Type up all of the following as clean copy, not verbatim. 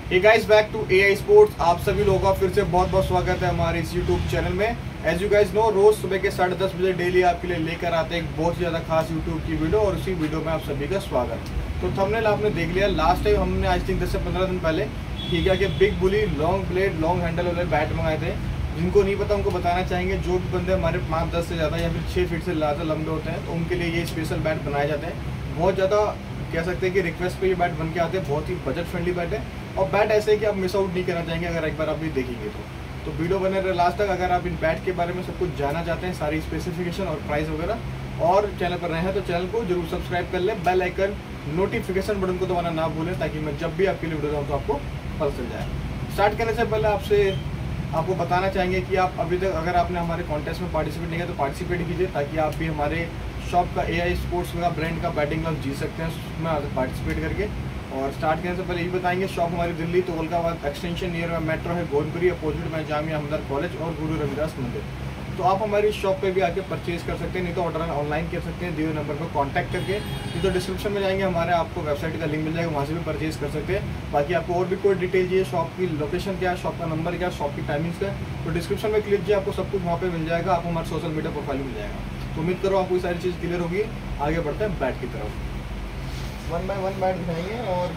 Hey guys, back to AI sports. आप सभी लोगों का फिर से बहुत बहुत स्वागत है हमारे इस यूट्यूब चैनल में। एज यू गाइस नो, रोज सुबह के 10:30 बजे डेली आपके लिए लेकर आते हैं एक बहुत ही ज़्यादा खास यूट्यूब की वीडियो, और उसी वीडियो में आप सभी का स्वागत। तो थंबनेल आपने देख लिया। लास्ट टाइम हमने आज थिंक 10 से 15 दिन पहले ठीक है कि big bully long blade long handle वाले बैट मंगाए थे। जिनको नहीं पता उनको बताना चाहेंगे, जो भी बंदे हमारे 5-10 से ज़्यादा या फिर 6 फीट से ज़्यादा लंबे होते हैं तो उनके लिए ये स्पेशल बैट बनाए जाते हैं। बहुत ज़्यादा कह सकते हैं कि रिक्वेस्ट पे ये बैट बन के आते हैं। बहुत ही बजट फ्रेंडली बैट है, और बैट ऐसे है कि आप मिस आउट नहीं करना चाहेंगे अगर एक बार आप भी देखेंगे तो वीडियो बने रहे लास्ट तक। अगर आप इन बैट के बारे में सब कुछ जानना चाहते हैं, सारी स्पेसिफिकेशन और प्राइस वगैरह, और चैनल पर रहे हैं तो चैनल को जरूर सब्सक्राइब कर लें। बेल आइकन नोटिफिकेशन बटन को दबाना ना भूलें, ताकि मैं जब भी आपके लिए वीडियो डालूं तो आपको पता चल जाए। स्टार्ट करने से पहले आपको बताना चाहेंगे कि आप अभी तक अगर आपने हमारे कॉन्टेस्ट में पार्टिसिपेट नहीं किया तो पार्टिसिपेट कीजिए, ताकि आप भी हमारे शॉप का एआई स्पोर्ट्स का ब्रांड का बैटिंग ग्लव जीत सकते हैं उसमें पार्टिसिपेट करके। और स्टार्ट करने से पहले ये बताएंगे, शॉप हमारी दिल्ली तुगलकाबाद एक्सटेंशन नियर में मेट्रो है, गोलपुरी अपोजिट में जामिया हमदर्द कॉलेज और गुरु रविदास मंदिर। तो आप हमारी शॉप पे भी आके परचेज कर सकते हैं, नहीं तो ऑर्डर ऑनलाइन कर सकते हैं दिए हुए नंबर पर कॉन्टैक्ट करके। नहीं तो डिस्क्रिप्शन में जाएंगे हमारे, आपको वेबसाइट का लिंक मिल जाएगा, वहाँ से भी परचेज कर सकते हैं। बाकी आपको और भी कोई डिटेल चाहिए, शॉप की लोकेशन क्या है, शॉप का नंबर क्या है, शॉप की टाइमिंग्स क्या है, तो डिस्क्रिप्शन में क्लिक कीजिए, आपको सब कुछ वहाँ पे मिल जाएगा। आपको हमारे सोशल मीडिया प्रोफाइल मिल जाएगा। तो उम्मीद करो आपको ये सारी चीज़ क्लियर होगी। आगे बढ़ते हैं बैट की तरफ। 1 बाय 1 बैट दिखाएंगे, और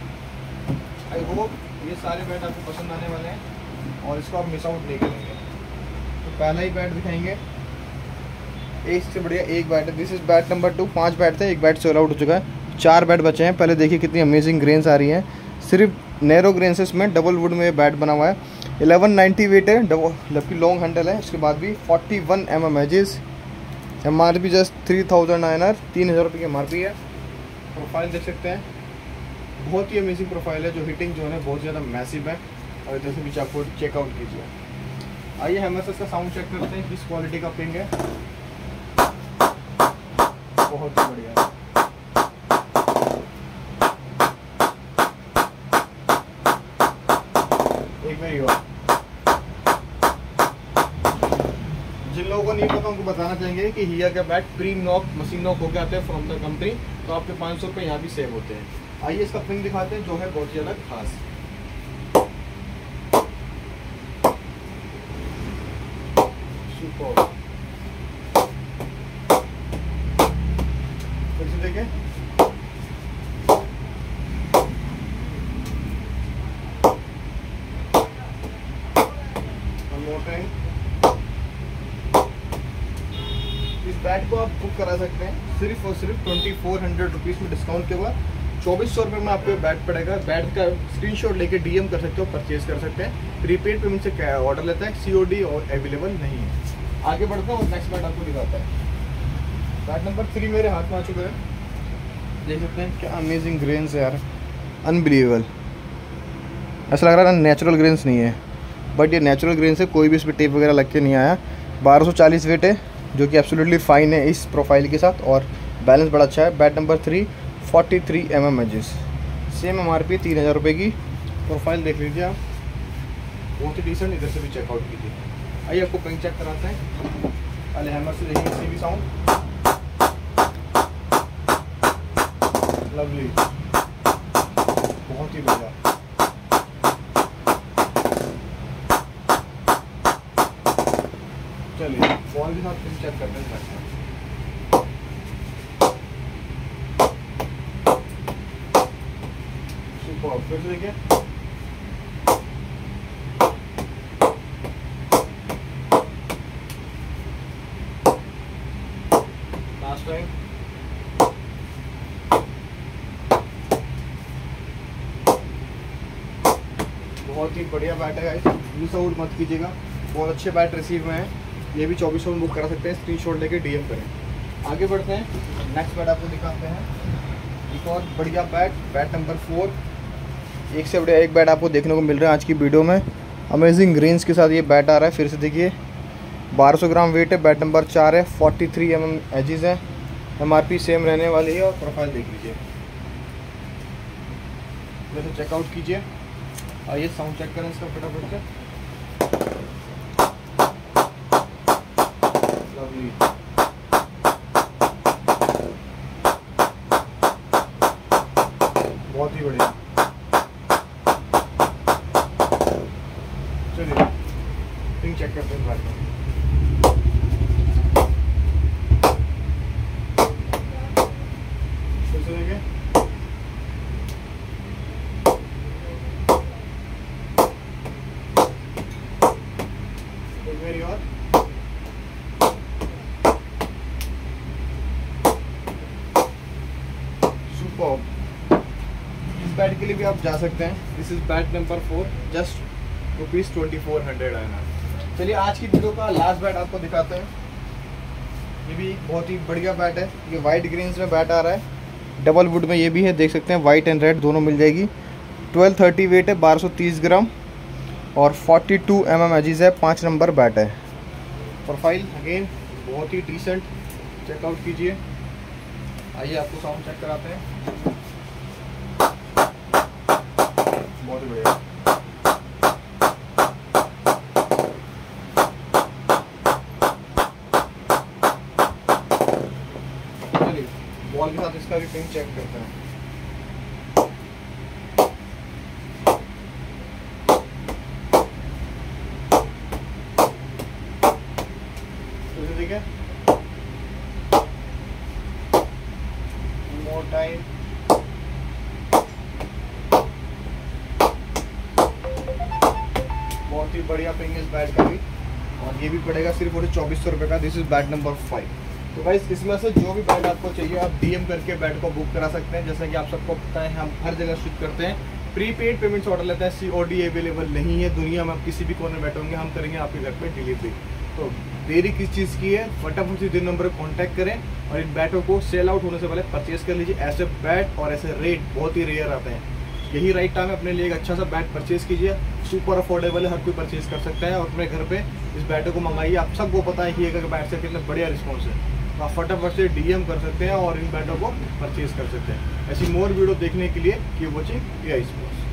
आई होप ये सारे बैट आपको पसंद आने वाले हैं और इसको आप मिस आउट नहीं करेंगे। तो पहला ही बैट दिखाएंगे, एक से बढ़िया एक बैट है। This is bat number 2। 5 bat थे, एक बैट सोल आउट हो चुका है, 4 बैट बचे हैं। पहले देखिए कितनी अमेजिंग ग्रेन्स आ रही हैं, सिर्फ नैरो ग्रेन्स में डबल वुड में बैट बना हुआ है। 1190 वेट है, जबकि लॉन्ग हैंडल है। इसके बाद भी 41 mm edges. MRP just 3000 INR, 3000 रुपये की MRP है। प्रोफाइल देख सकते हैं, बहुत ही अमेजिंग प्रोफाइल है। जो हिटिंग जो है बहुत ज़्यादा मैसिव है, और इधर से पीछे आपको चेकआउट कीजिए। आइए हम इसका साउंड चेक करते हैं, किस क्वालिटी का पिंग है। बहुत ही बढ़िया है। एक बार और जिन लोगों को नहीं पता उनको बताना चाहेंगे कि हिया का bat pre knock machine knock होकर आते हैं फ्रॉम द कंपनी, तो आपके 500 रुपये यहाँ भी सेव होते हैं। आइए इसका पिंग दिखाते हैं, जो है बहुत ज़्यादा खास। सुपर। फिर से देखें, इस बैट को आप बुक करा सकते हैं सिर्फ और सिर्फ 2400 रुपीज़ में डिस्काउंट के बाद 2400 रुपये में आपको बैट पड़ेगा। बैट का स्क्रीनशॉट लेके DM कर सकते हो, परचेज कर सकते हैं। प्रीपेड पेमेंट से ऑर्डर लेता है, COD और अवेलेबल नहीं है। आगे बढ़ता हूँ और नेक्स्ट बैट आपको दिखाता है। बैट नंबर 3 मेरे हाथ में आ चुका है, देख सकते हैं क्या अमेजिंग ग्रेन्स है यार, अनबिलीवेबल। ऐसा लग रहा है ना नेचुरल ग्रेन्स नहीं है, बट ये नेचुरल ग्रेन्स है। कोई भी इस पर टेप वगैरह लग के नहीं आया। 1240 वेट है, जो कि एब्सोल्युटली फाइन है इस प्रोफाइल के साथ, और बैलेंस बड़ा अच्छा है। Bat number 3, 43 mm edges, same MRP 3000 रुपये की। प्रोफाइल देख लीजिए आप, बहुत ही डिसेंट। इधर से भी चेकआउट कीजिए। आइए आपको पिंग चेक कराते हैं। पहले हैमर से देखेंगे, इसकी भी साउंड लवली, बहुत ही बढ़िया। चलिए बॉल के साथ पिंग चेक करते हैं। सुपर। फिर से देखिए, लास्ट टाइम। बहुत ही बढ़िया बैट है गाइस, मिस आउट मत कीजिएगा। बहुत अच्छे बैट रिसीव में हैं, ये भी 2400 में बुक करा सकते हैं, स्क्रीनशॉट लेके DM करें। आगे बढ़ते हैं, नेक्स्ट बैट आपको दिखाते हैं। एक और बढ़िया बैट, बैट नंबर 4। एक से बढ़िया एक बैट आपको देखने को मिल रहा है आज की वीडियो में। अमेजिंग ग्रेन्स के साथ ये बैट आ रहा है। फिर से देखिए, 1200 ग्राम वेट है। बैट नंबर 4 है, 43 mm एजेस है। MRP सेम रहने वाली है, और प्रोफाइल देख लीजिए, वैसे चेकआउट कीजिए। आइए साउंड चेक करें इसका फटाफट से। लवली। बहुत ही बढ़िया। चेक करते हैं बैट में। फिर से देखें, एक मेरी और। सुपर। इस बैट के लिए भी आप जा सकते हैं। This is bat number 4, just ₹2400 आना। चलिए आज की वीडियो का लास्ट बैट आपको दिखाते हैं। ये भी बहुत ही बढ़िया बैट है। ये वाइट ग्रीन्स में बैट आ रहा है, डबल वुड में ये भी है, देख सकते हैं वाइट एंड रेड दोनों मिल जाएगी। 1230 वेट है, 1230 ग्राम और 42 mm एजिज है। 5 नंबर बैट है। प्रोफाइल अगेन बहुत ही डिसेंट, चेकआउट कीजिए। आइए आपको साउंड चेक कराते हैं। बहुत ही बढ़िया। चलिए बॉल के साथ इसका भी पिंग चेक करते हैं। ठीक है, मोर टाइम। बहुत ही बढ़िया पिंग इस बैट का भी, और ये भी पड़ेगा सिर्फ 2400 रुपये का। This is bat number 5। तो गाइस इसमें से जो भी बैट आपको चाहिए आप DM करके बैट को बुक करा सकते हैं। जैसा कि आप सबको पता है हम हर जगह शिप करते हैं, प्रीपेड पेमेंट्स ऑर्डर लेते हैं। COD अवेलेबल नहीं है दुनिया में। आप किसी भी कोने में बैठे होंगे, हम करेंगे आपके घर पे डिलीवरी। तो देरी किस चीज़ की है, फटाफट से 3 नंबर पर कॉन्टैक्ट करें और इन बैटों को सेल आउट होने से पहले परचेज कर लीजिए। ऐसे बैट और ऐसे रेट बहुत ही रेयर आते हैं। यही राइट टाइम है, अपने लिए एक अच्छा सा बैट परचेज कीजिए। सुपर अफोर्डेबल है, हर कोई परचेज कर सकता है और अपने घर पे इस बैटों को मंगाइए। आप सबको पता है कि अगर बैट से कितना बढ़िया रिस्पॉन्स है, तो आप फटाफट से DM कर सकते हैं और इन बैटों को परचेज कर सकते हैं। ऐसी मोर वीडियो देखने के लिए कीप वॉचिंग AI स्पोर्ट्स।